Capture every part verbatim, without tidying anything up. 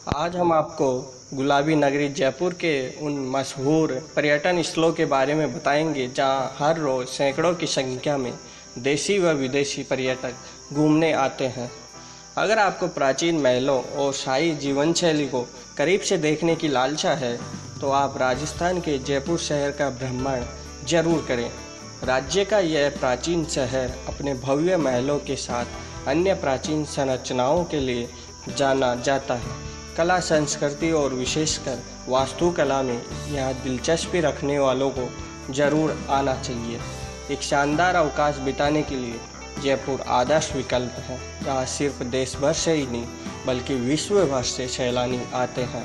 आज हम आपको गुलाबी नगरी जयपुर के उन मशहूर पर्यटन स्थलों के बारे में बताएंगे जहां हर रोज़ सैकड़ों की संख्या में देशी व विदेशी पर्यटक घूमने आते हैं। अगर आपको प्राचीन महलों और शाही जीवन शैली को करीब से देखने की लालसा है तो आप राजस्थान के जयपुर शहर का भ्रमण जरूर करें। राज्य का यह प्राचीन शहर अपने भव्य महलों के साथ अन्य प्राचीन संरचनाओं के लिए जाना जाता है। कला, संस्कृति और विशेषकर वास्तुकला में यहाँ दिलचस्पी रखने वालों को जरूर आना चाहिए। एक शानदार अवकाश बिताने के लिए जयपुर आदर्श विकल्प है, जहाँ सिर्फ देश भर से ही नहीं बल्कि विश्व भर से सैलानी आते हैं।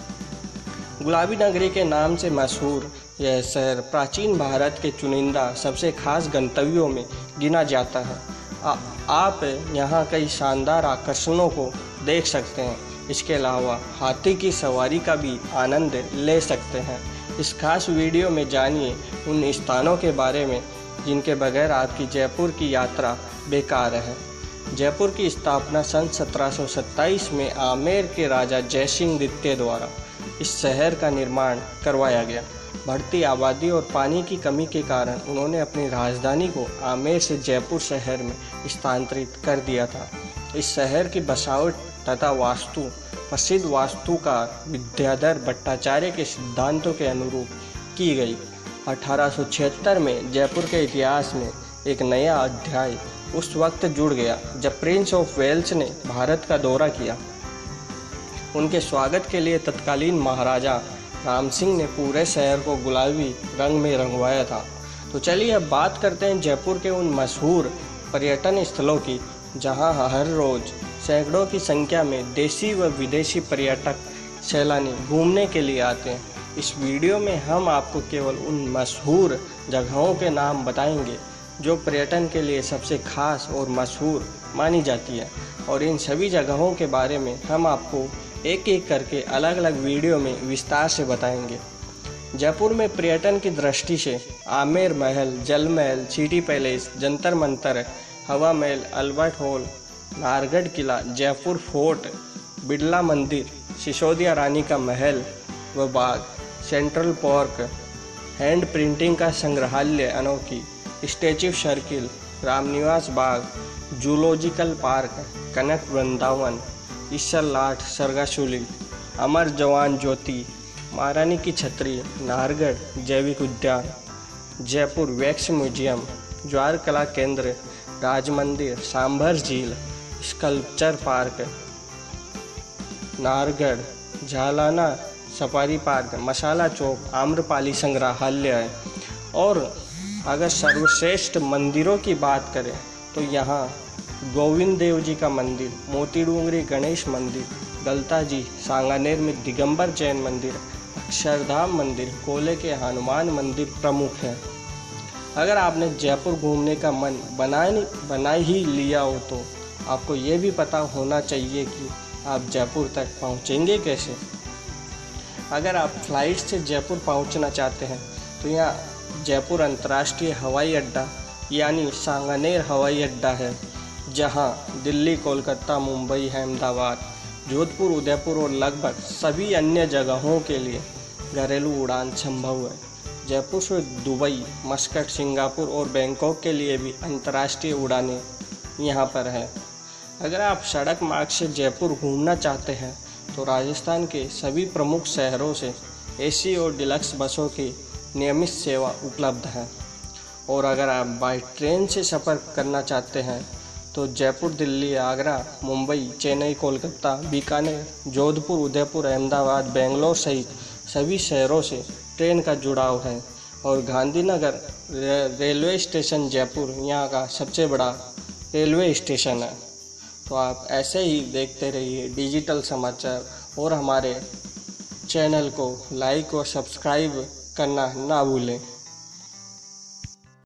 गुलाबी नगरी के नाम से मशहूर यह शहर प्राचीन भारत के चुनिंदा सबसे खास गंतव्यों में गिना जाता है। आ, आप यहाँ कई शानदार आकर्षणों को देख सकते हैं। इसके अलावा हाथी की सवारी का भी आनंद ले सकते हैं। इस खास वीडियो में जानिए उन स्थानों के बारे में जिनके बगैर आपकी जयपुर की यात्रा बेकार है। जयपुर की स्थापना सन सत्रह सौ सत्ताईस में आमेर के राजा जयसिंह द्वितीय द्वारा इस शहर का निर्माण करवाया गया। बढ़ती आबादी और पानी की कमी के कारण उन्होंने अपनी राजधानी को आमेर से जयपुर शहर में स्थानांतरित कर दिया था। इस शहर की बसावट तथा वास्तु प्रसिद्ध वास्तुकार विद्याधर भट्टाचार्य के सिद्धांतों के अनुरूप की गई। अठारह सौ छिहत्तर में जयपुर के इतिहास में एक नया अध्याय उस वक्त जुड़ गया जब प्रिंस ऑफ वेल्स ने भारत का दौरा किया। उनके स्वागत के लिए तत्कालीन महाराजा राम सिंह ने पूरे शहर को गुलाबी रंग में रंगवाया था। तो चलिए अब बात करते हैं जयपुर के उन मशहूर पर्यटन स्थलों की जहां हर रोज़ सैकड़ों की संख्या में देशी व विदेशी पर्यटक सैलानी घूमने के लिए आते हैं। इस वीडियो में हम आपको केवल उन मशहूर जगहों के नाम बताएंगे जो पर्यटन के लिए सबसे खास और मशहूर मानी जाती है, और इन सभी जगहों के बारे में हम आपको एक एक करके अलग अलग वीडियो में विस्तार से बताएंगे। जयपुर में पर्यटन की दृष्टि से आमेर महल, जल महल, city palace, Jantar Mantar, Hawa Mahal, Albert Hall, Nahargarh किला, जयपुर फोर्ट, बिरला मंदिर, सिसोदिया रानी का महल व बाग, सेंट्रल पार्क, हैंड प्रिंटिंग का संग्रहालय अनोखी, statue circle, Ramniwas Bagh, zoological park, Kanak Vrindavan, Isar Lat, Sargasuli, Amar Jawan Jyoti, महारानी की छतरी, नाहरगढ़ जैविक उद्यान, जयपुर वैक्स म्यूजियम, ज्वार कला केंद्र, राज मंदिर, सांभर झील, sculpture park, Nahargarh, Jhalana safari park, Masala Chowk, Amrapali संग्रहालय। और अगर सर्वश्रेष्ठ मंदिरों की बात करें तो यहाँ गोविंद देव जी का मंदिर, मोती डूंगरी गणेश मंदिर, गलताजी, सांगानेर में दिगंबर जैन मंदिर, अक्षरधाम मंदिर, खोले के हनुमान मंदिर प्रमुख है। अगर आपने जयपुर घूमने का मन बना बना ही लिया हो तो आपको ये भी पता होना चाहिए कि आप जयपुर तक पहुँचेंगे कैसे। अगर आप फ्लाइट से जयपुर पहुँचना चाहते हैं तो यहाँ जयपुर अंतर्राष्ट्रीय हवाई अड्डा यानी सांगानेर हवाई अड्डा है, जहाँ दिल्ली, कोलकाता, मुंबई, अहमदाबाद, जोधपुर, उदयपुर और लगभग सभी अन्य जगहों के लिए घरेलू उड़ान संभव है। जयपुर से दुबई, मस्कट, सिंगापुर और बैंकॉक के लिए भी अंतर्राष्ट्रीय उड़ानें यहाँ पर है। अगर आप सड़क मार्ग से जयपुर घूमना चाहते हैं तो राजस्थान के सभी प्रमुख शहरों से एसी और डिलक्स बसों की नियमित सेवा उपलब्ध है। और अगर आप बाई ट्रेन से सफ़र करना चाहते हैं तो जयपुर, दिल्ली, आगरा, मुंबई, चेन्नई, कोलकाता, बीकानेर, जोधपुर, उदयपुर, अहमदाबाद, बेंगलोर सहित सभी शहरों से ट्रेन का जुड़ाव है। और गांधीनगर रे, रेलवे स्टेशन जयपुर यहाँ का सबसे बड़ा रेलवे स्टेशन है। तो आप ऐसे ही देखते रहिए डिजिटल समाचार और हमारे चैनल को लाइक और सब्सक्राइब करना ना भूलें।